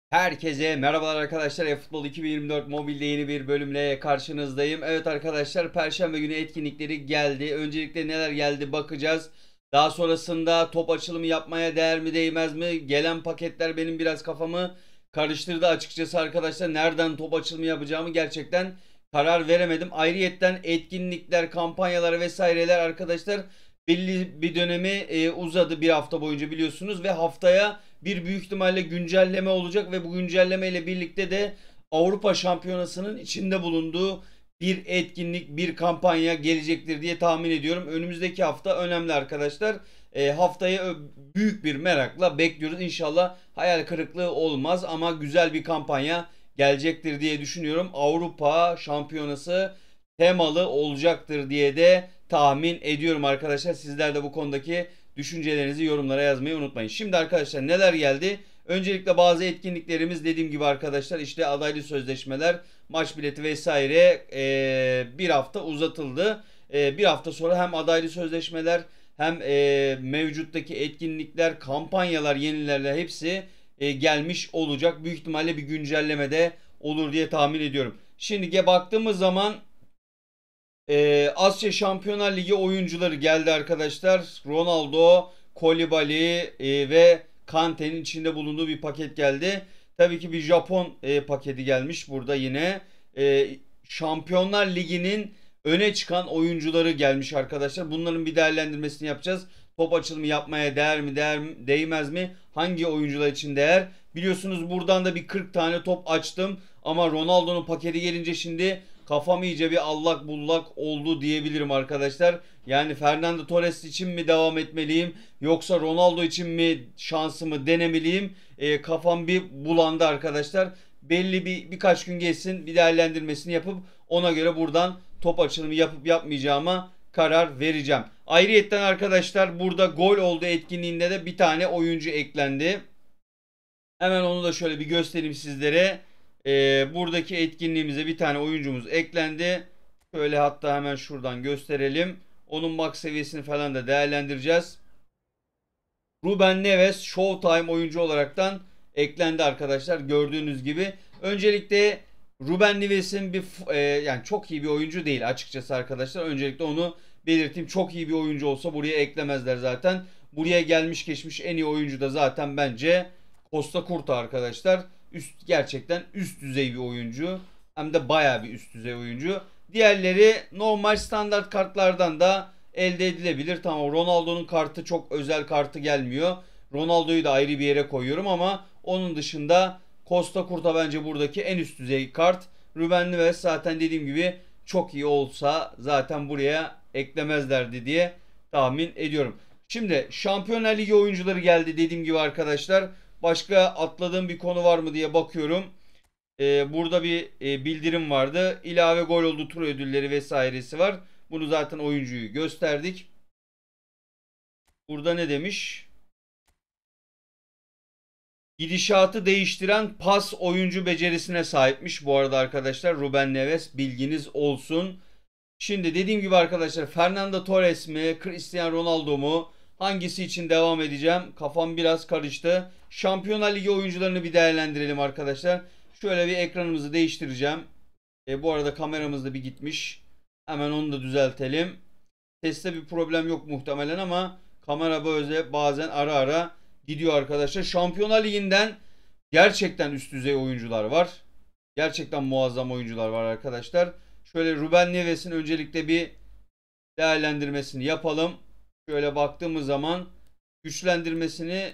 Herkese merhabalar arkadaşlar. eFootball 2024 mobilde yeni bir bölümle karşınızdayım. Evet arkadaşlar, Perşembe günü etkinlikleri geldi. Öncelikle neler geldi bakacağız. Daha sonrasında top açılımı yapmaya değer mi değmez mi? Gelen paketler benim biraz kafamı karıştırdı açıkçası arkadaşlar. Nereden top açılımı yapacağımı gerçekten karar veremedim. Ayrıyetten etkinlikler, kampanyalar vesaireler arkadaşlar belli bir dönemi uzadı bir hafta boyunca biliyorsunuz ve haftaya bir büyük ihtimalle güncelleme olacak ve bu güncelleme ile birlikte de Avrupa Şampiyonası'nın içinde bulunduğu bir etkinlik, bir kampanya gelecektir diye tahmin ediyorum. Önümüzdeki hafta önemli arkadaşlar. Haftaya büyük bir merakla bekliyoruz. İnşallah hayal kırıklığı olmaz ama güzel bir kampanya gelecektir diye düşünüyorum. Avrupa Şampiyonası temalı olacaktır diye de tahmin ediyorum arkadaşlar. Sizler de bu konudaki düşüncelerinizi yorumlara yazmayı unutmayın. Şimdi arkadaşlar neler geldi? Öncelikle bazı etkinliklerimiz dediğim gibi arkadaşlar işte adaylı sözleşmeler, maç bileti vesaire bir hafta uzatıldı. Bir hafta sonra hem adaylı sözleşmeler hem mevcuttaki etkinlikler, kampanyalar, yenilerle hepsi gelmiş olacak. Büyük ihtimalle bir güncelleme de olur diye tahmin ediyorum. Şimdi baktığımız zaman Asya Şampiyonlar Ligi oyuncuları geldi arkadaşlar. Ronaldo, Koulibaly ve Kante'nin içinde bulunduğu bir paket geldi. Tabii ki bir Japon paketi gelmiş burada yine. Şampiyonlar Ligi'nin öne çıkan oyuncuları gelmiş arkadaşlar. Bunların bir değerlendirmesini yapacağız. Top açılımı yapmaya değer mi, değmez mi? Hangi oyuncular için değer? Biliyorsunuz buradan da bir 40 tane top açtım. Ama Ronaldo'nun paketi gelince şimdi kafam iyice bir allak bullak oldu diyebilirim arkadaşlar. Yani Fernando Torres için mi devam etmeliyim yoksa Ronaldo için mi şansımı denemeliyim? Kafam bir bulandı arkadaşlar. Belli birkaç gün geçsin, bir değerlendirmesini yapıp ona göre buradan top açılımı yapıp yapmayacağıma karar vereceğim. Ayrıyetten arkadaşlar burada gol oldu etkinliğinde de bir tane oyuncu eklendi. Hemen onu da şöyle bir göstereyim sizlere. Buradaki etkinliğimize bir tane oyuncumuz eklendi. Şöyle hatta hemen şuradan gösterelim. Onun max seviyesini falan da değerlendireceğiz. Ruben Neves Showtime oyuncu olaraktan eklendi arkadaşlar. Gördüğünüz gibi. Öncelikle Ruben Neves'in yani çok iyi bir oyuncu değil açıkçası arkadaşlar. Öncelikle onu belirteyim. Çok iyi bir oyuncu olsa buraya eklemezler zaten. Buraya gelmiş geçmiş en iyi oyuncu da zaten bence Costa Curta arkadaşlar. Gerçekten üst düzey bir oyuncu. Hem de bayağı bir üst düzey oyuncu. Diğerleri normal standart kartlardan da elde edilebilir. Tamam, Ronaldo'nun kartı çok özel kartı gelmiyor. Ronaldo'yu da ayrı bir yere koyuyorum ama onun dışında Costa Curta bence buradaki en üst düzey kart. Ruben Neves zaten dediğim gibi çok iyi olsa zaten buraya eklemezlerdi diye tahmin ediyorum. Şimdi Şampiyonlar Ligi oyuncuları geldi dediğim gibi arkadaşlar. Başka atladığım bir konu var mı diye bakıyorum. Burada bir bildirim vardı. İlave gol oldu tur ödülleri vesairesi var. Bunu zaten oyuncuyu gösterdik. Burada ne demiş? Gidişatı değiştiren pas oyuncu becerisine sahipmiş. Bu arada arkadaşlar Ruben Neves, bilginiz olsun. Şimdi dediğim gibi arkadaşlar Fernando Torres mi, Cristiano Ronaldo mu? Hangisi için devam edeceğim? Kafam biraz karıştı. Şampiyonlar Ligi oyuncularını bir değerlendirelim arkadaşlar. Şöyle bir ekranımızı değiştireceğim. Bu arada kameramız da bir gitmiş. Hemen onu da düzeltelim. Seste bir problem yok muhtemelen ama kamera böyle bazen ara ara gidiyor arkadaşlar. Şampiyonlar Ligi'nden gerçekten üst düzey oyuncular var. Gerçekten muazzam oyuncular var arkadaşlar. Şöyle Ruben Neves'in öncelikle bir değerlendirmesini yapalım. Şöyle baktığımız zaman güçlendirmesini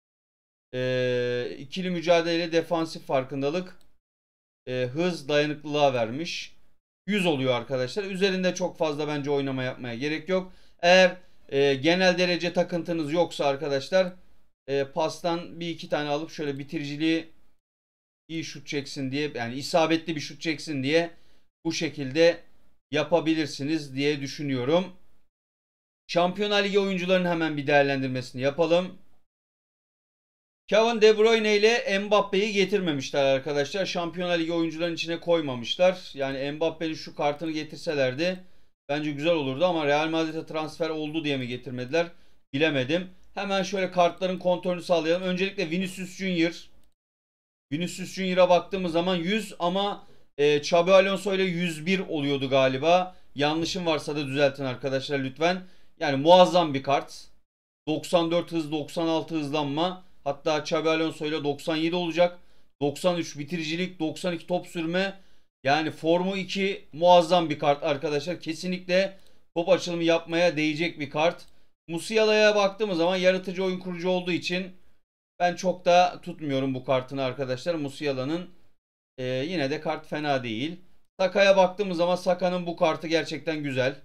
ikili mücadele, defansif farkındalık, hız, dayanıklılığa vermiş. 100 oluyor arkadaşlar. Üzerinde çok fazla bence oynama yapmaya gerek yok. Eğer genel derece takıntınız yoksa arkadaşlar pastan bir iki tane alıp şöyle bitiriciliği iyi şut çeksin diye, yani isabetli bir şut çeksin diye bu şekilde yapabilirsiniz diye düşünüyorum. Şampiyonlar Ligi oyuncularının hemen bir değerlendirmesini yapalım. Kevin De Bruyne ile Mbappe'yi getirmemişler arkadaşlar. Şampiyonlar Ligi oyuncuların içine koymamışlar. Yani Mbappe'nin şu kartını getirselerdi bence güzel olurdu ama Real Madrid'e transfer oldu diye mi getirmediler bilemedim. Hemen şöyle kartların kontrolünü sağlayalım. Öncelikle Vinicius Junior Vinicius Junior'a baktığımız zaman 100 ama Xabi Alonso ile 101 oluyordu galiba. Yanlışım varsa da düzeltin arkadaşlar lütfen. Yani muazzam bir kart. 94 hız, 96 hızlanma. Hatta Xabi Alonso ile 97 olacak. 93 bitiricilik, 92 top sürme. Yani formu 2 muazzam bir kart arkadaşlar. Kesinlikle top açılımı yapmaya değecek bir kart. Musiala'ya baktığımız zaman yaratıcı oyun kurucu olduğu için ben çok da tutmuyorum bu kartını arkadaşlar. Musiala'nın yine de kart fena değil. Saka'ya baktığımız zaman Saka'nın bu kartı gerçekten güzel.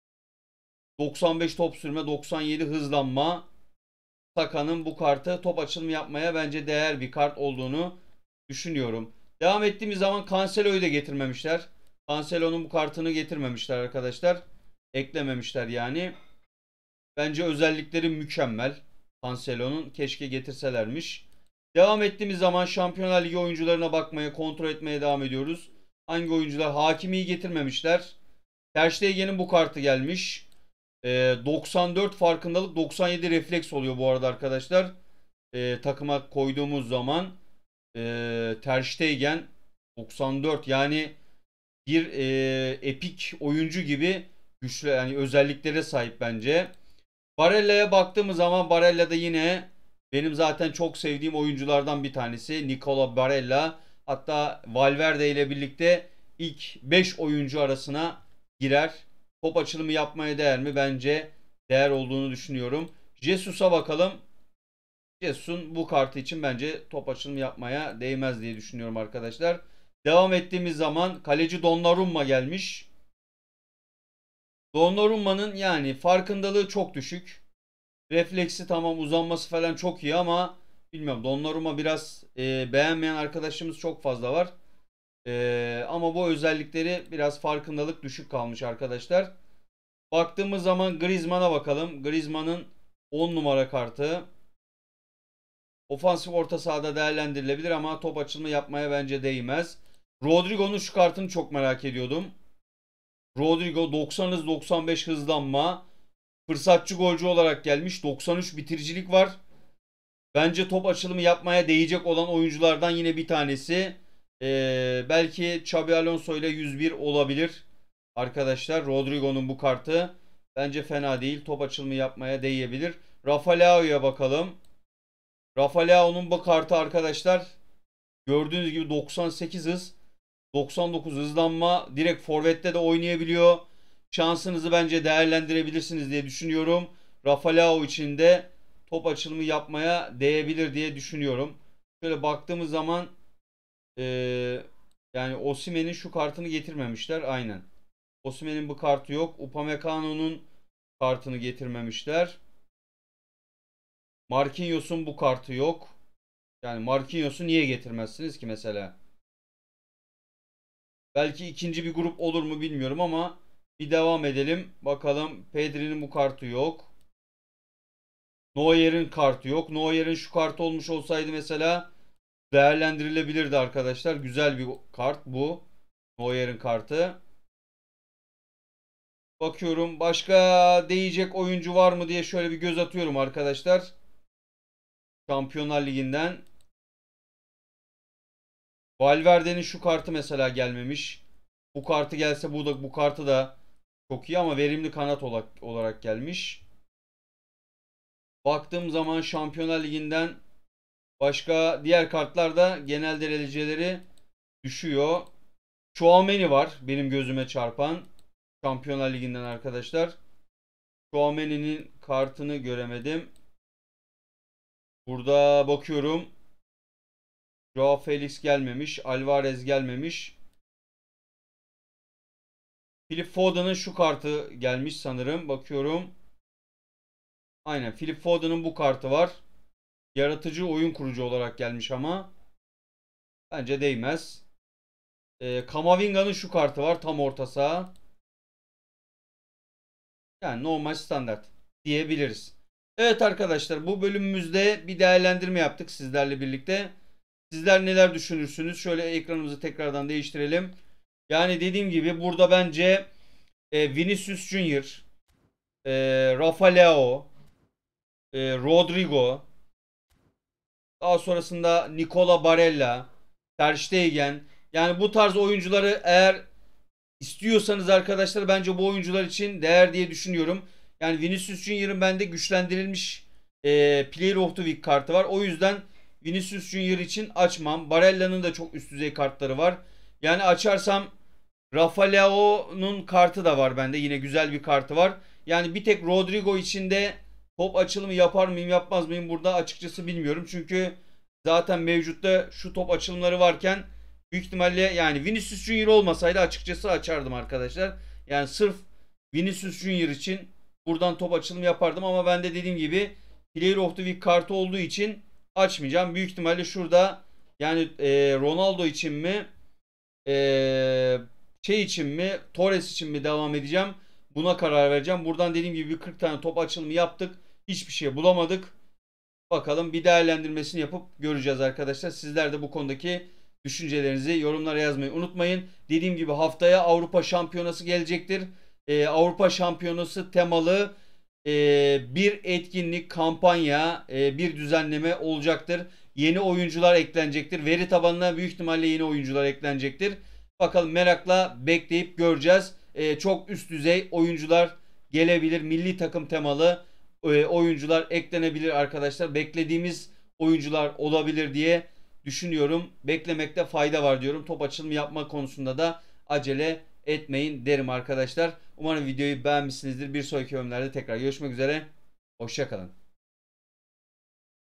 95 top sürme, 97 hızlanma. Saka'nın bu kartı top açılımı yapmaya bence değer bir kart olduğunu düşünüyorum. Devam ettiğimiz zaman Cancelo'yu da getirmemişler. Cancelo'nun bu kartını getirmemişler arkadaşlar. Eklememişler yani. Bence özellikleri mükemmel. Cancelo'nun keşke getirselermiş. Devam ettiğimiz zaman Şampiyonlar Ligi oyuncularına bakmaya, kontrol etmeye devam ediyoruz. Hangi oyuncular? Hakimi'yi getirmemişler. Ter Stegen'in bu kartı gelmiş. 94 farkındalık, 97 refleks oluyor bu arada arkadaşlar. Takıma koyduğumuz zaman Ter Stegen 94 yani bir epik oyuncu gibi güçlü yani özelliklere sahip bence. Barella'ya baktığımız zaman Barella da yine benim zaten çok sevdiğim oyunculardan bir tanesi. Nicola Barella. Hatta Valverde ile birlikte ilk 5 oyuncu arasına girer. Top açılımı yapmaya değer mi? Bence değer olduğunu düşünüyorum. Jesus'a bakalım. Jesus'un bu kartı için bence top açılımı yapmaya değmez diye düşünüyorum arkadaşlar. Devam ettiğimiz zaman kaleci Donnarumma gelmiş. Donnarumma'nın yani farkındalığı çok düşük. Refleksi tamam, uzanması falan çok iyi ama bilmiyorum, Donnarumma biraz beğenmeyen arkadaşımız çok fazla var. Ama bu özellikleri biraz farkındalık düşük kalmış arkadaşlar. Baktığımız zaman Griezmann'a bakalım. Griezmann'ın 10 numara kartı. Ofansif orta sahada değerlendirilebilir ama top açılımı yapmaya bence değmez. Rodrigo'nun şu kartını çok merak ediyordum. Rodrigo 90 hız, 95 hızlanma. Fırsatçı golcü olarak gelmiş. 93 bitiricilik var. Bence top açılımı yapmaya değecek olan oyunculardan yine bir tanesi. Belki Xabi Alonso ile 101 olabilir. Arkadaşlar Rodrigo'nun bu kartı bence fena değil. Top açılımı yapmaya değebilir. Rafa Leao'ya bakalım. Rafa Leao'nun bu kartı arkadaşlar gördüğünüz gibi 98 hız, 99 hızlanma, direkt forvette de oynayabiliyor. Şansınızı bence değerlendirebilirsiniz diye düşünüyorum. Rafa Leao için de top açılımı yapmaya değebilir diye düşünüyorum. Şöyle baktığımız zaman yani Osimhen'in şu kartını getirmemişler. Aynen. Osimhen'in bu kartı yok. Upamecano'nun kartını getirmemişler. Marquinhos'un bu kartı yok. Yani Marquinhos'u niye getirmezsiniz ki mesela? Belki ikinci bir grup olur mu bilmiyorum ama bir devam edelim. Bakalım, Pedri'nin bu kartı yok. Neuer'in kartı yok. Neuer'in şu kartı olmuş olsaydı mesela değerlendirilebilirdi arkadaşlar. Güzel bir kart bu. Neuer'in kartı. Bakıyorum başka değecek oyuncu var mı diye şöyle bir göz atıyorum arkadaşlar. Şampiyonlar Ligi'nden. Valverde'nin şu kartı mesela gelmemiş. Bu kartı gelse bu kartı da çok iyi ama verimli kanat olarak gelmiş. Baktığım zaman Şampiyonlar Ligi'nden başka diğer kartlarda genel dereceleri düşüyor. Tchouaméni var benim gözüme çarpan. Şampiyonlar Ligi'nden arkadaşlar. Tchouaméni'nin kartını göremedim. Burada bakıyorum. Joao Felix gelmemiş. Alvarez gelmemiş. Phil Foden'ın şu kartı gelmiş sanırım. Bakıyorum. Aynen, Phil Foden'ın bu kartı var. Yaratıcı oyun kurucu olarak gelmiş ama bence değmez. Kamavinga'nın şu kartı var. Tam orta saha. Yani normal standart diyebiliriz. Evet arkadaşlar, bu bölümümüzde bir değerlendirme yaptık sizlerle birlikte. Sizler neler düşünürsünüz? Şöyle ekranımızı tekrardan değiştirelim. Yani dediğim gibi burada bence Vinicius Junior, Rafa Leao, Rodrigo, daha sonrasında Nicola Barella, Ter Stegen. Yani bu tarz oyuncuları eğer istiyorsanız arkadaşlar bence bu oyuncular için değer diye düşünüyorum. Yani Vinicius Junior'ın bende güçlendirilmiş Player of the Week kartı var. O yüzden Vinicius Junior için açmam. Barella'nın da çok üst düzey kartları var. Yani açarsam Rafa Leao'nun kartı da var bende. Yine güzel bir kartı var. Yani bir tek Rodrigo için de top açılımı yapar mıyım yapmaz mıyım burada açıkçası bilmiyorum. Çünkü zaten mevcutta şu top açılımları varken büyük ihtimalle yani Vinicius Junior olmasaydı açıkçası açardım arkadaşlar. Yani sırf Vinicius Junior için buradan top açılımı yapardım ama ben de dediğim gibi Player of the Week kartı olduğu için açmayacağım. Büyük ihtimalle şurada yani Ronaldo için mi şey için mi Torres için mi devam edeceğim? Buna karar vereceğim. Buradan dediğim gibi 40 tane top açılımı yaptık. Hiçbir şey bulamadık. Bakalım bir değerlendirmesini yapıp göreceğiz arkadaşlar. Sizler de bu konudaki düşüncelerinizi yorumlara yazmayı unutmayın. Dediğim gibi haftaya Avrupa Şampiyonası gelecektir. Avrupa Şampiyonası temalı bir etkinlik, kampanya, bir düzenleme olacaktır. Yeni oyuncular eklenecektir. Veri tabanına büyük ihtimalle yeni oyuncular eklenecektir. Bakalım merakla bekleyip göreceğiz. Çok üst düzey oyuncular gelebilir. Milli takım temalı oyuncular eklenebilir arkadaşlar. Beklediğimiz oyuncular olabilir diye düşünüyorum. Beklemekte fayda var diyorum. Top açılımı yapma konusunda da acele etmeyin derim arkadaşlar. Umarım videoyu beğenmişsinizdir. Bir sonraki bölümlerde tekrar görüşmek üzere. Hoşçakalın.